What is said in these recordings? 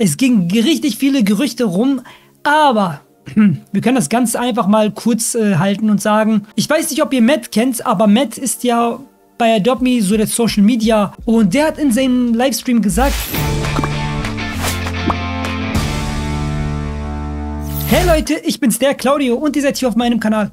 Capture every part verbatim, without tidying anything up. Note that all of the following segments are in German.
Es ging richtig viele Gerüchte rum, aber wir können das Ganze einfach mal kurz äh, halten und sagen, ich weiß nicht, ob ihr Matt kennt, aber Matt ist ja bei Adopt Me so der Social Media und der hat in seinem Livestream gesagt: Hey Leute, ich bin's, der Claudio, und ihr seid hier auf meinem Kanal.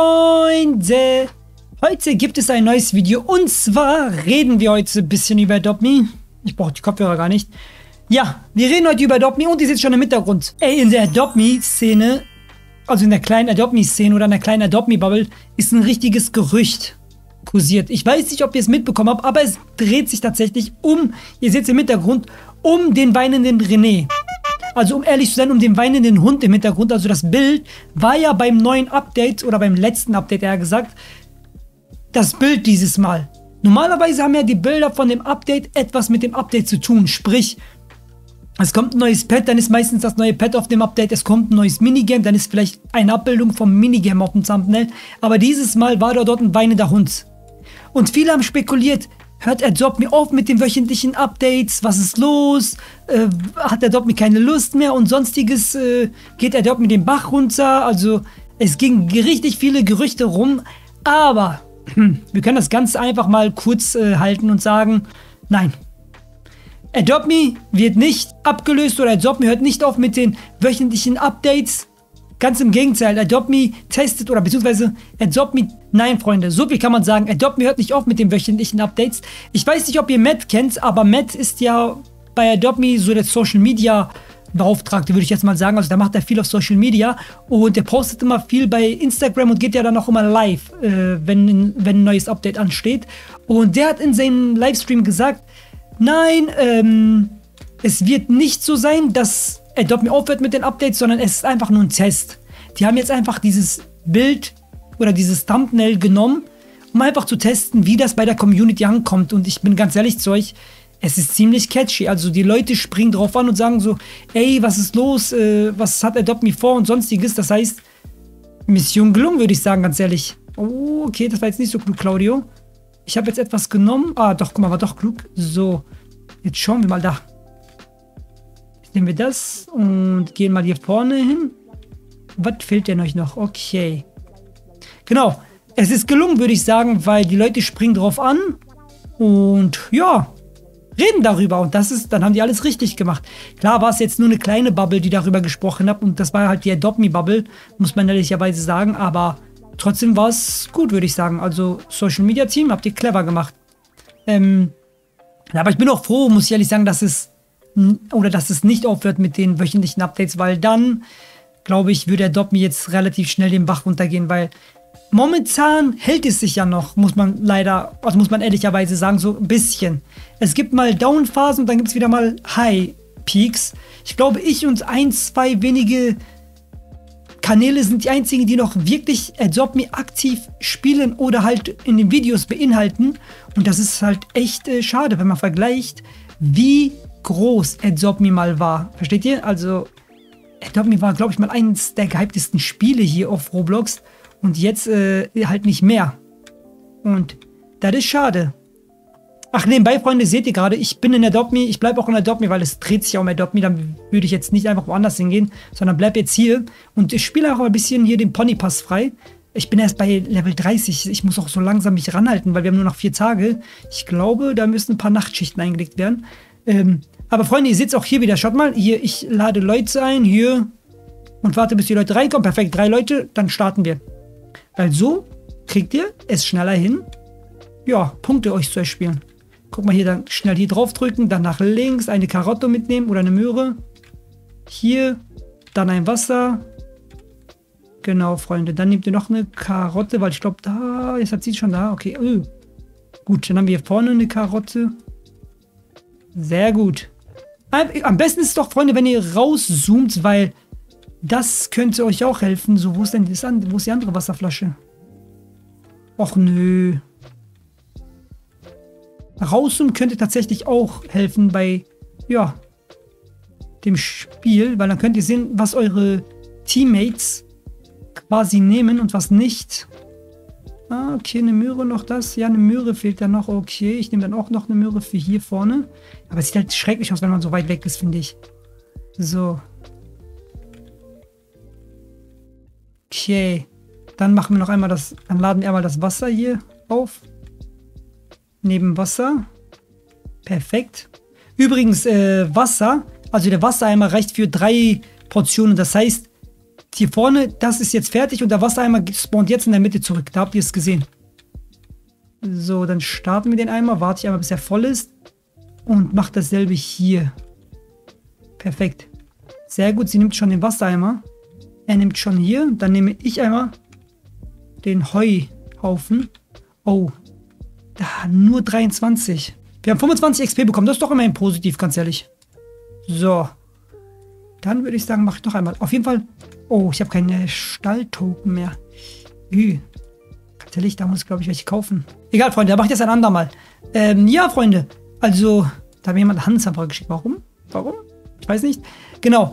Freunde, heute gibt es ein neues Video und zwar reden wir heute ein bisschen über Adopt Me. Ich brauche die Kopfhörer gar nicht. Ja, wir reden heute über Adopt Me und ihr seht schon im Hintergrund. Ey, in der Adopt Me-Szene, also in der kleinen Adopt Me-Szene oder in der kleinen Adopt Me-Bubble, ist ein richtiges Gerücht kursiert. Ich weiß nicht, ob ihr es mitbekommen habt, aber es dreht sich tatsächlich um, ihr seht es im Hintergrund, um den weinenden René. Also um ehrlich zu sein, um den weinenden Hund im Hintergrund. Also das Bild war ja beim neuen Update oder beim letzten Update eher gesagt, das Bild dieses Mal. Normalerweise haben ja die Bilder von dem Update etwas mit dem Update zu tun, sprich, es kommt ein neues Pet, dann ist meistens das neue Pet auf dem Update, es kommt ein neues Minigame, dann ist vielleicht eine Abbildung vom Minigame auf dem Thumbnail. Aber dieses Mal war da dort ein weinender Hund. Und viele haben spekuliert, hört Adopt Me auf mit den wöchentlichen Updates, was ist los, äh, hat Adopt Me keine Lust mehr und sonstiges, äh, geht Adopt Me den Bach runter. Also es ging richtig viele Gerüchte rum, aber hm, wir können das Ganze einfach mal kurz äh, halten und sagen, nein. Adopt Me wird nicht abgelöst oder Adopt Me hört nicht auf mit den wöchentlichen Updates. Ganz im Gegenteil, Adopt Me testet oder beziehungsweise Adopt Me, nein Freunde, so viel kann man sagen, Adopt Me hört nicht auf mit den wöchentlichen Updates. Ich weiß nicht, ob ihr Matt kennt, aber Matt ist ja bei Adopt Me so der Social Media Beauftragte, würde ich jetzt mal sagen. Also da macht er viel auf Social Media und er postet immer viel bei Instagram und geht ja dann auch immer live, äh, wenn, wenn ein neues Update ansteht. Und der hat in seinem Livestream gesagt, nein, ähm, es wird nicht so sein, dass Adopt Me aufhört mit den Updates, sondern es ist einfach nur ein Test. Die haben jetzt einfach dieses Bild oder dieses Thumbnail genommen, um einfach zu testen, wie das bei der Community ankommt. Und ich bin ganz ehrlich zu euch, es ist ziemlich catchy. Also die Leute springen drauf an und sagen so, ey, was ist los, äh, was hat Adopt Me vor und sonstiges. Das heißt, Mission gelungen, würde ich sagen, ganz ehrlich. Oh, okay, das war jetzt nicht so klug, Claudio. Ich habe jetzt etwas genommen. Ah, doch, guck mal, war doch klug. So, jetzt schauen wir mal da. Jetzt nehmen wir das und gehen mal hier vorne hin. Was fehlt denn euch noch? Okay. Genau, es ist gelungen, würde ich sagen, weil die Leute springen drauf an und ja, reden darüber. Und das ist, dann haben die alles richtig gemacht. Klar war es jetzt nur eine kleine Bubble, die darüber gesprochen hat und das war halt die Adopt Me Bubble, muss man ehrlicherweise sagen, aber trotzdem war es gut, würde ich sagen. Also Social Media Team, habt ihr clever gemacht. Ähm, aber ich bin auch froh, muss ich ehrlich sagen, dass es oder dass es nicht aufhört mit den wöchentlichen Updates, weil dann, glaube ich, würde Adopt Me jetzt relativ schnell den Bach runtergehen, weil momentan hält es sich ja noch, muss man leider, also muss man ehrlicherweise sagen, so ein bisschen. Es gibt mal Down-Phasen und dann gibt es wieder mal High-Peaks. Ich glaube, ich und ein, zwei wenige Kanäle sind die einzigen, die noch wirklich Adopt Me aktiv spielen oder halt in den Videos beinhalten. Und das ist halt echt äh, schade, wenn man vergleicht, wie groß Adopt Me mal war. Versteht ihr? Also Adopt Me war, glaube ich, mal eines der gehyptesten Spiele hier auf Roblox und jetzt äh, halt nicht mehr. Und das ist schade. Ach, nebenbei, Freunde, seht ihr gerade, ich bin in Adopt Me, ich bleibe auch in Adopt Me, weil es dreht sich ja um Adopt Me, dann würde ich jetzt nicht einfach woanders hingehen, sondern bleib jetzt hier und ich spiele auch ein bisschen hier den Ponypass frei. Ich bin erst bei Level dreißig, ich muss auch so langsam mich ranhalten, weil wir haben nur noch vier Tage. Ich glaube, da müssen ein paar Nachtschichten eingelegt werden. Ähm, aber Freunde, ihr seht es auch hier wieder, schaut mal, hier, ich lade Leute ein, hier, und warte, bis die Leute reinkommen. Perfekt, drei Leute, dann starten wir. Weil so kriegt ihr es schneller hin, ja, Punkte euch zu erspielen. Guck mal hier, dann schnell hier drauf drücken, dann nach links eine Karotte mitnehmen oder eine Möhre. Hier, dann ein Wasser. Genau, Freunde, dann nehmt ihr noch eine Karotte, weil ich glaube, da, jetzt hat sie schon da, okay. Öh. Gut, dann haben wir hier vorne eine Karotte. Sehr gut. Am besten ist es doch, Freunde, wenn ihr rauszoomt, weil das könnte euch auch helfen. So, wo ist denn das andere? Wo ist die andere Wasserflasche? Och nö. Rauszoomen könnte tatsächlich auch helfen bei, ja, dem Spiel, weil dann könnt ihr sehen, was eure Teammates quasi nehmen und was nicht. Ah, okay, eine Möhre noch das. Ja, eine Möhre fehlt dann noch. Okay, ich nehme dann auch noch eine Möhre für hier vorne. Aber es sieht halt schrecklich aus, wenn man so weit weg ist, finde ich. So. Okay. Dann machen wir noch einmal das, dann laden wir einmal das Wasser hier auf. Neben Wasser. Perfekt. Übrigens, äh, Wasser, also der Wassereimer reicht für drei Portionen. Das heißt, hier vorne, das ist jetzt fertig und der Wassereimer spawnt jetzt in der Mitte zurück. Da habt ihr es gesehen. So, dann starten wir den Eimer. Warte ich einmal, bis er voll ist. Und mache dasselbe hier. Perfekt. Sehr gut, sie nimmt schon den Wassereimer. Er nimmt schon hier. Dann nehme ich einmal den Heuhaufen. Oh, da nur dreiundzwanzig. Wir haben fünfundzwanzig X P bekommen. Das ist doch immerhin positiv, ganz ehrlich. So. Dann würde ich sagen, mache ich noch einmal. Auf jeden Fall. Oh, ich habe keine Stalltoken mehr. Ü. Ganz ehrlich, da muss ich, glaube ich, welche kaufen. Egal, Freunde, da mache ich das ein andermal. Ähm, ja, Freunde. Also, da hat mir jemand Handelsanfrage geschickt. Warum? Warum? Ich weiß nicht. Genau.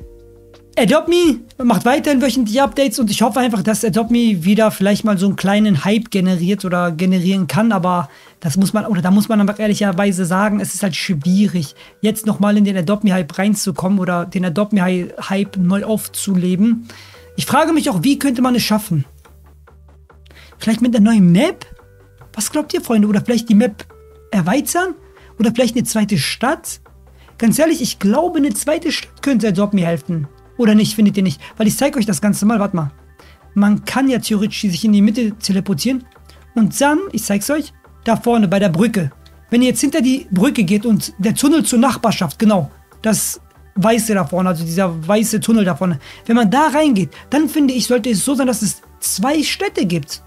Adopt Me macht weiterhin wöchentliche Updates und ich hoffe einfach, dass Adopt Me wieder vielleicht mal so einen kleinen Hype generiert oder generieren kann, aber das muss man, oder da muss man aber ehrlicherweise sagen, es ist halt schwierig, jetzt nochmal in den Adopt Me Hype reinzukommen oder den Adopt Me Hype neu aufzuleben. Ich frage mich auch, wie könnte man es schaffen? Vielleicht mit einer neuen Map? Was glaubt ihr, Freunde? Oder vielleicht die Map erweitern? Oder vielleicht eine zweite Stadt? Ganz ehrlich, ich glaube, eine zweite Stadt könnte Adopt Me helfen. Oder nicht, findet ihr nicht? Weil ich zeige euch das Ganze mal. Warte mal. Man kann ja theoretisch sich in die Mitte teleportieren. Und dann, ich zeige es euch, da vorne bei der Brücke. Wenn ihr jetzt hinter die Brücke geht und der Tunnel zur Nachbarschaft, genau, das Weiße da vorne, also dieser weiße Tunnel da vorne. Wenn man da reingeht, dann finde ich, sollte es so sein, dass es zwei Städte gibt.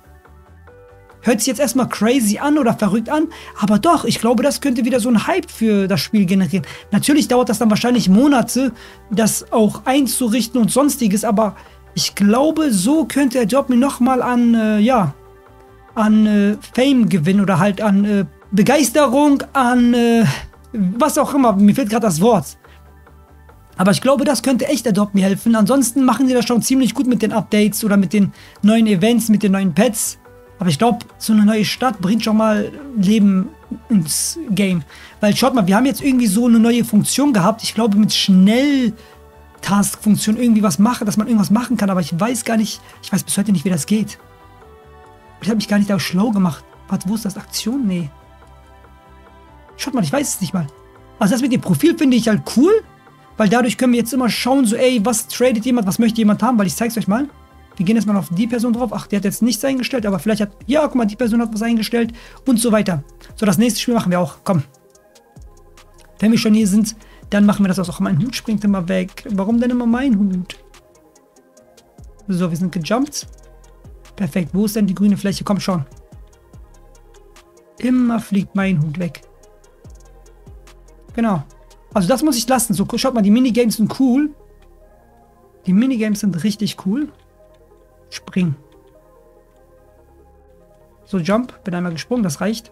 Hört sich jetzt erstmal crazy an oder verrückt an, aber doch, ich glaube, das könnte wieder so ein Hype für das Spiel generieren. Natürlich dauert das dann wahrscheinlich Monate, das auch einzurichten und sonstiges, aber ich glaube, so könnte Adopt Me nochmal an, äh, ja, an äh, Fame gewinnen oder halt an äh, Begeisterung, an äh, was auch immer, mir fehlt gerade das Wort. Aber ich glaube, das könnte echt Adopt Me helfen. Ansonsten machen sie das schon ziemlich gut mit den Updates oder mit den neuen Events, mit den neuen Pets. Aber ich glaube, so eine neue Stadt bringt schon mal Leben ins Game. Weil schaut mal, wir haben jetzt irgendwie so eine neue Funktion gehabt. Ich glaube, mit Schnell-Task-Funktion irgendwie was machen, dass man irgendwas machen kann. Aber ich weiß gar nicht, ich weiß bis heute nicht, wie das geht. Ich habe mich gar nicht da schlau gemacht. Warte, wo ist das? Aktion? Nee. Schaut mal, ich weiß es nicht mal. Also das mit dem Profil finde ich halt cool. Weil dadurch können wir jetzt immer schauen, so ey, was tradet jemand, was möchte jemand haben. Weil ich zeige es euch mal. Wir gehen jetzt mal auf die Person drauf. Ach, der hat jetzt nichts eingestellt, aber vielleicht hat... Ja, guck mal, die Person hat was eingestellt und so weiter. So, das nächste Spiel machen wir auch. Komm. Wenn wir schon hier sind, dann machen wir das auch. Mein Hut springt immer weg. Warum denn immer mein Hut? So, wir sind gejumpt. Perfekt. Wo ist denn die grüne Fläche? Komm schon. Immer fliegt mein Hut weg. Genau. Also das muss ich lassen. So, schaut mal, die Minigames sind cool. Die Minigames sind richtig cool. Spring. So, Jump. Bin einmal gesprungen, das reicht.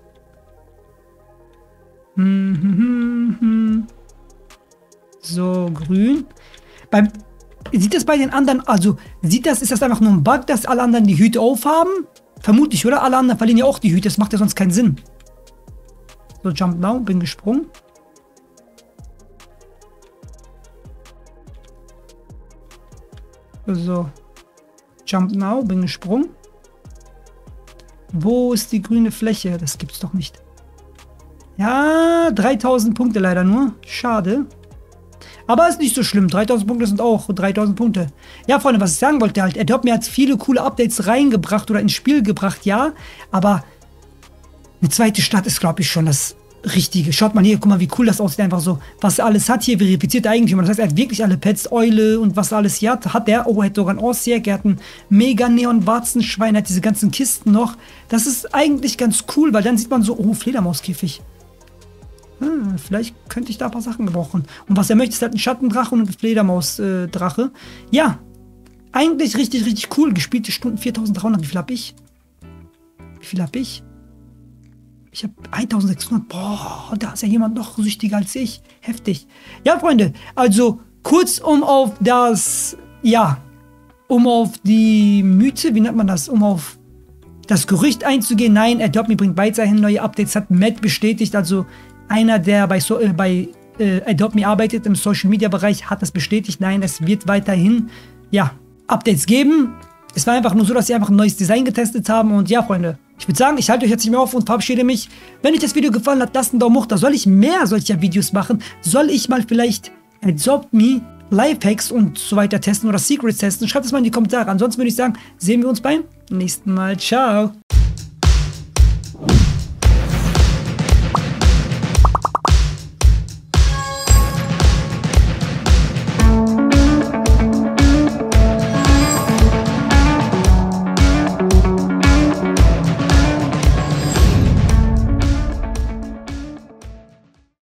So, grün. Beim, sieht das bei den anderen, also, sieht das, ist das einfach nur ein Bug, dass alle anderen die Hüte aufhaben? Vermutlich, oder? Alle anderen verlieren ja auch die Hüte, das macht ja sonst keinen Sinn. So, Jump now, bin gesprungen. So. Jump now, bin gesprungen. Wo ist die grüne Fläche? Das gibt's doch nicht. Ja, dreitausend Punkte leider nur. Schade. Aber ist nicht so schlimm. dreitausend Punkte sind auch dreitausend Punkte. Ja, Freunde, was ich sagen wollte halt, Adopt Me hat viele coole Updates reingebracht oder ins Spiel gebracht, ja. Aber eine zweite Stadt ist, glaube ich, schon das Richtige. Schaut mal hier, guck mal, wie cool das aussieht. Einfach so, was er alles hat hier, verifiziert Eigentümer. Das heißt, er hat wirklich alle Pets, Eule und was er alles hier hat. Hat der, oh, er hat sogar einen Ossiak, er hat ein Mega-Neon-Warzenschwein, hat diese ganzen Kisten noch. Das ist eigentlich ganz cool, weil dann sieht man so, oh, Fledermauskäfig. Hm, vielleicht könnte ich da ein paar Sachen gebrauchen. Und was er möchte, ist halt ein Schattendrache und ein Fledermausdrache. Äh, ja, eigentlich richtig, richtig cool. Gespielte Stunden viertausenddreihundert. Wie viel habe ich? Wie viel habe ich? Ich habe eintausendsechshundert. Boah, da ist ja jemand noch süchtiger als ich. Heftig. Ja, Freunde, also kurz um auf das, ja, um auf die Mythe, wie nennt man das, um auf das Gerücht einzugehen. Nein, Adopt Me bringt weiterhin neue Updates, hat Matt bestätigt, also einer, der bei, so äh, bei äh, Adopt Me arbeitet im Social Media Bereich, hat das bestätigt. Nein, es wird weiterhin, ja, Updates geben. Es war einfach nur so, dass sie einfach ein neues Design getestet haben. Und ja, Freunde, ich würde sagen, ich halte euch jetzt nicht mehr auf und verabschiede mich. Wenn euch das Video gefallen hat, lasst einen Daumen hoch da. Soll ich mehr solcher Videos machen? Soll ich mal vielleicht Adopt Me, Lifehacks und so weiter testen oder Secrets testen? Schreibt es mal in die Kommentare. Ansonsten würde ich sagen, sehen wir uns beim nächsten Mal. Ciao.